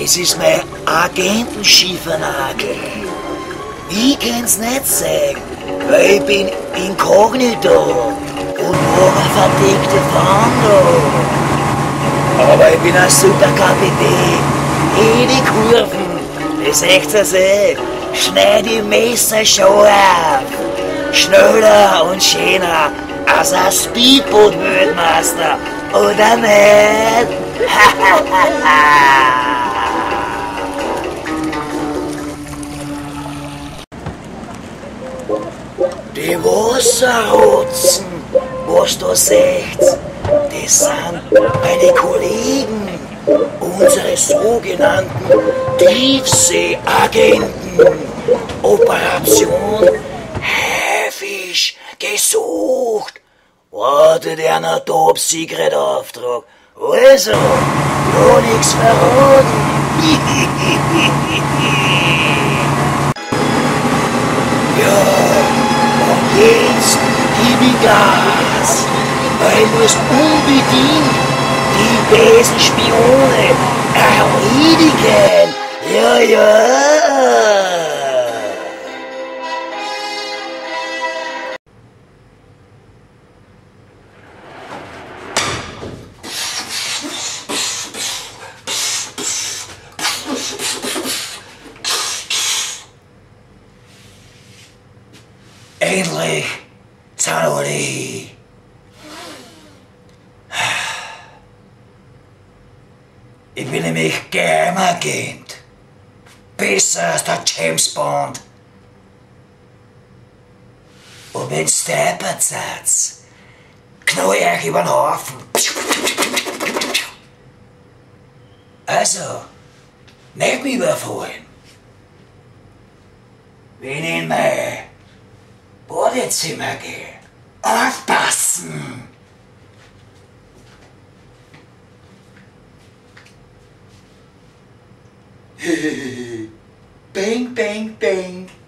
Das ist mein Agentenschiefernagel. Ich kann's nicht sagen, weil ich bin inkognito und nur ein verdeckter Fahnder. Aber ich bin ein super Kapitän. Jede Kurven, das seht ihr sehen, schneid die Messer schon auf. Schneller und schöner als ein Speedboot-Weltmeister, oder nicht? Die Wasserrotzen, was du seht, das sind meine Kollegen, unsere sogenannten Tiefseeagenten. Operation Haifisch gesucht. Wartet einer Top-Secret-Auftrag. Also, noch nix verraten. Ja, und jetzt gib ich Gas, weil du musst unbedingt die bösen Spione erledigen. Ja, ja. Endlich sind alle. Ich bin nämlich Geheimagent. Besser als der James Bond. Und wenn's deppert seid, knall ich euch über den Haufen. Also, nicht mich überfallen. Wenn ich in mein Badezimmer gehe, aufpassen! Bang, bang, bang.